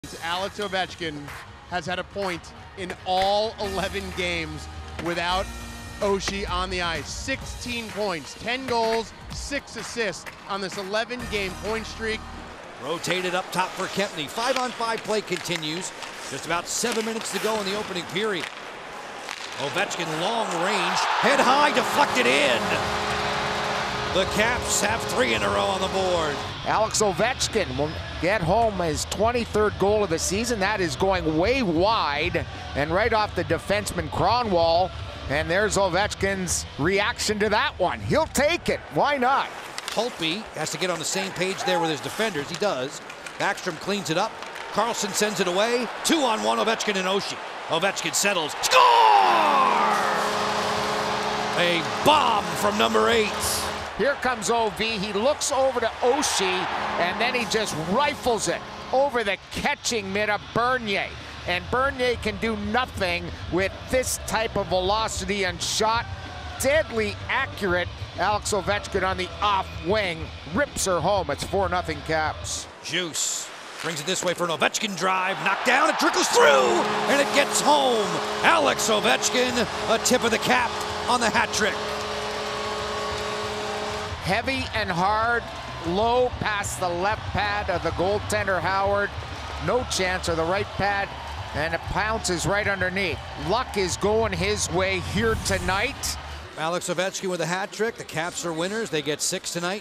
Alex Ovechkin has had a point in all 11 games without Oshie on the ice. 16 points, 10 goals, 6 assists on this 11-game point streak. Rotated up top for Kempny. 5-on-5 play continues. Just about 7 minutes to go in the opening period. Ovechkin long range, head high, deflected in. The Caps have 3 in a row on the board. Alex Ovechkin will get home his 23rd goal of the season. That is going way wide and right off the defenseman Cronwall. And there's Ovechkin's reaction to that one. He'll take it. Why not? Holtby has to get on the same page there with his defenders. He does. Backstrom cleans it up. Carlson sends it away. 2-on-1, Ovechkin and Oshie. Ovechkin settles. Score! A bomb from number 8. Here comes OV. He looks over to Oshie, and then he just rifles it over the catching mid of Bernier. And Bernier can do nothing with this type of velocity and shot. Deadly accurate. Alex Ovechkin on the off wing rips her home. It's 4-0 Caps. Juice brings it this way for an Ovechkin drive. Knocked down, it trickles through, and it gets home. Alex Ovechkin, a tip of the cap on the hat trick. Heavy and hard, low past the left pad of the goaltender Howard. No chance of the right pad, and it pounces right underneath. Luck is going his way here tonight. Alex Ovechkin with a hat trick. The Caps are winners. They get 6 tonight.